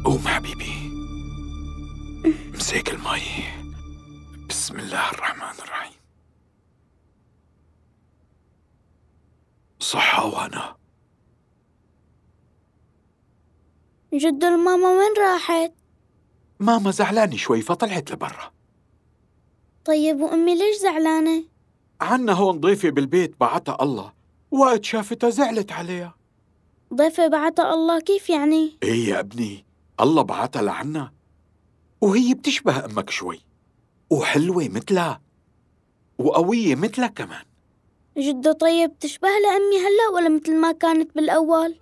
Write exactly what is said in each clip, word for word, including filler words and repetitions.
قوم حبيبي، امسك المي. بسم الله الرحمن الرحيم. صحة وهنا. جدو الماما وين راحت؟ ماما زعلانة شوي فطلعت لبرا. طيب وأمي ليش زعلانة؟ عنا هون ضيفة بالبيت بعتها الله، وقت شافتها زعلت عليها. ضيفة بعتها الله كيف يعني؟ ايه يا ابني، الله بعتها لعنا، وهي بتشبه أمك شوي، وحلوة مثلها، وقوية مثلها كمان. جدو طيب تشبه لأمي هلأ ولا مثل ما كانت بالأول؟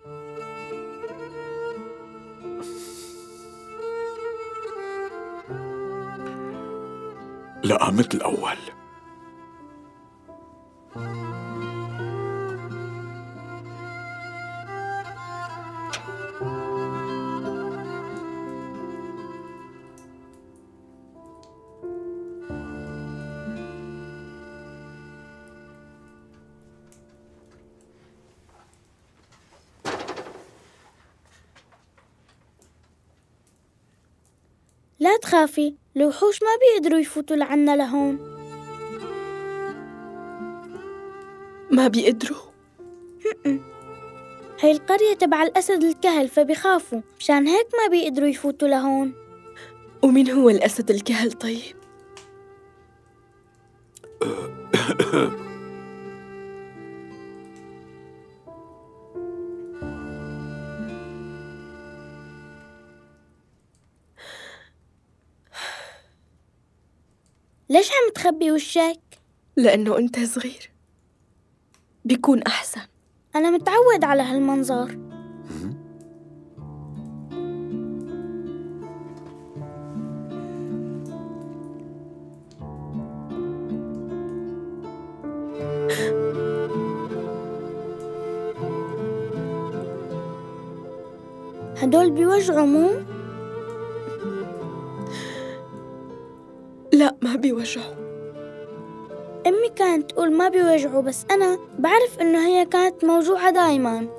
لا مثل أول. لا تخافي، الوحوش ما بيقدروا يفوتوا لعنا لهون. ما بيقدروا؟ هاي القرية تبع الأسد الكهل فبيخافوا، مشان هيك ما بيقدروا يفوتوا لهون. ومين هو الأسد الكهل طيب؟ ليش عم تخبي وشك؟ لأنه أنت صغير بيكون أحسن. أنا متعود على هالمنظر. هدول بيوجعوا مو؟ لا ما بيوجعوا. أمي كانت تقول ما بيوجعوا، بس أنا بعرف إنه هي كانت موجوعة دايماً.